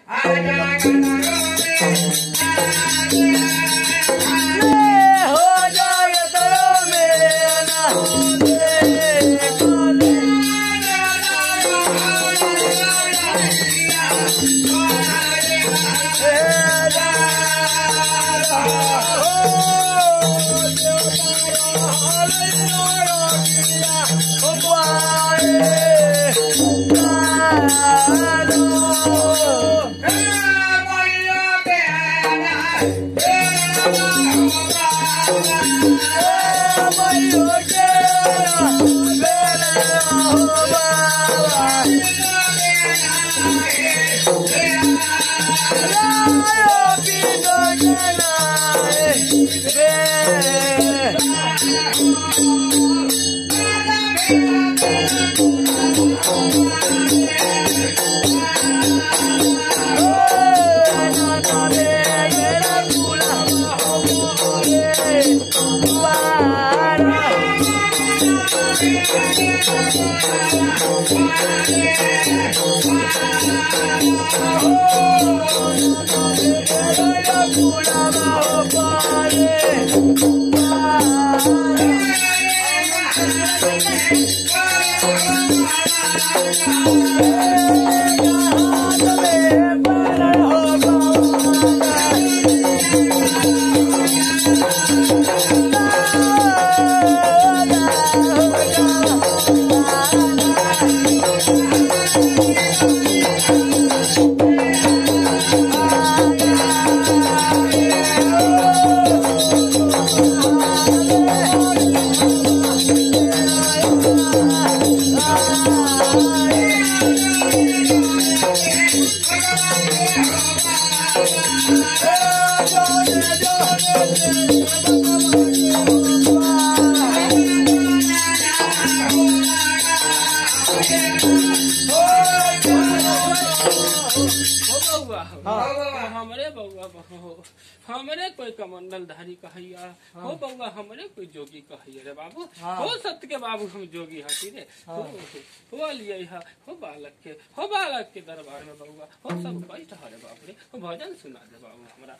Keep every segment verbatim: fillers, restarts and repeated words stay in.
हमरे कोई कमंडल धारी कहैया हो बउआ हमरे कोई जोगी कहैया रे बाबू हो सत्य के बाबू हम जोगी हटी रे हो हो लिए हो बालक के हो बालक के दरबार में बउआ हो सब बैठ रे बाबू रे हो भजन सुना दे बाबू हमरा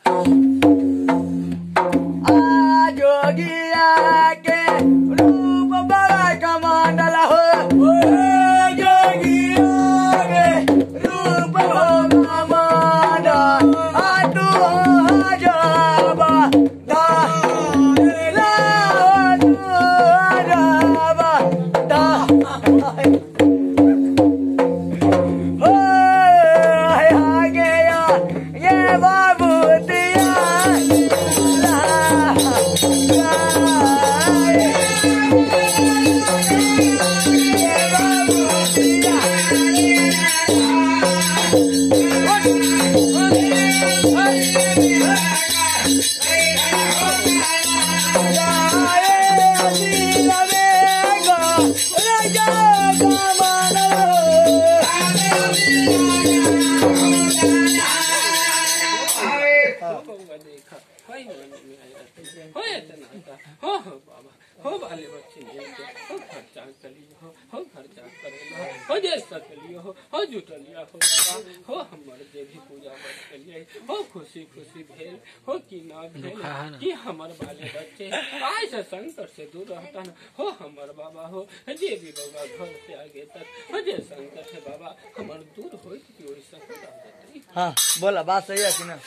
आ जोगिया के रूप बड़ा कमंडल हो जोगिया के रूप हो हो बाबा हो बाले बच्चे हो खर्चा कलियो हो हो खर्चा करेला हो जैसा कलियो हो हो जुटलिया हो बाबा हो हमर जे भी पूजा पाठ कलिए हो खुशी खुशी भेल हो कि ना भेल कि हमर बाले बच्चे आज से संकट से दूर रहता न हो हमर बाबा हो जे भी बाबा घर से आगे तक हो जे संकट है बाबा हमर दूर होई कि ओई संकट आ जतई। हां बोला बात सही है कि ना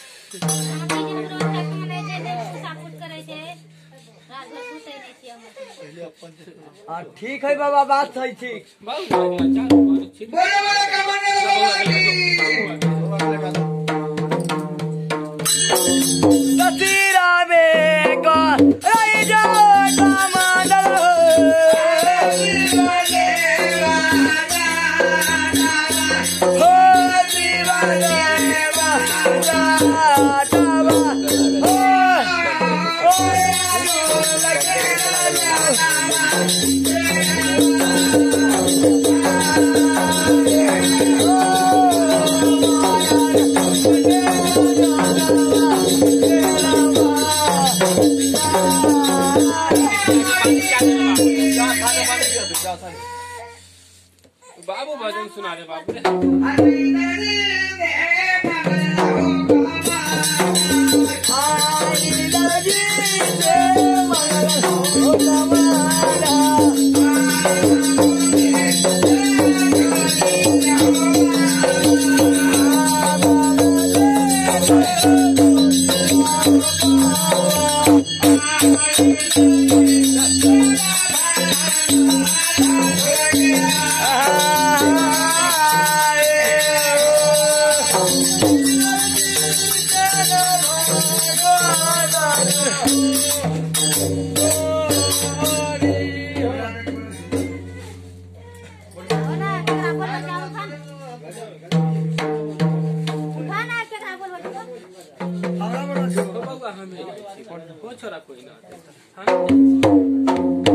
ठीक है बाबा बात सही ठीक बाबू भजन सुना दे बाबू हो छोरा कोई ना